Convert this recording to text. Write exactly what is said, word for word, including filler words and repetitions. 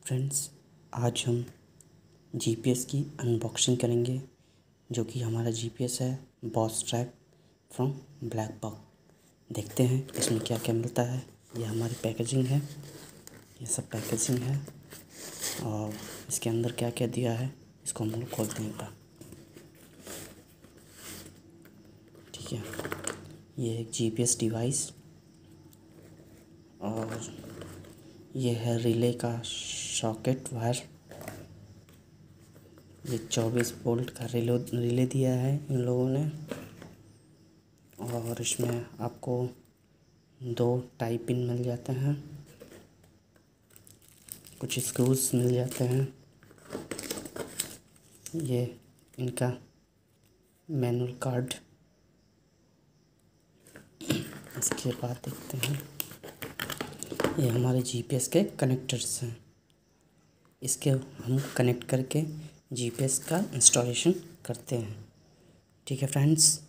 Friends, आज हम GPS की अनबॉक्सिंग करेंगे, जो कि हमारा जीपीएस है बॉस ट्रैक फ्रॉम ब्लैकबक। देखते हैं इसमें क्या क्या मिलता है। ये हमारी पैकेजिंग है, ये सब पैकेजिंग है और इसके अंदर क्या क्या दिया है इसको हम लोग खोलते हैं एक बार। ठीक है, ये एक जीपीएस डिवाइस और ये है रिले का सॉकेट वायर। ये चौबीस वोल्ट का रिले रिले दिया है इन लोगों ने और इसमें आपको दो टाइप पिन मिल जाते हैं, कुछ स्क्रूज मिल जाते हैं। ये इनका मैनुअल कार्ड। इसके बाद देखते हैं, ये हमारे जीपीएस के कनेक्टर्स हैं। इसके हम कनेक्ट करके जीपीएस का इंस्टॉलेशन करते हैं। ठीक है फ्रेंड्स।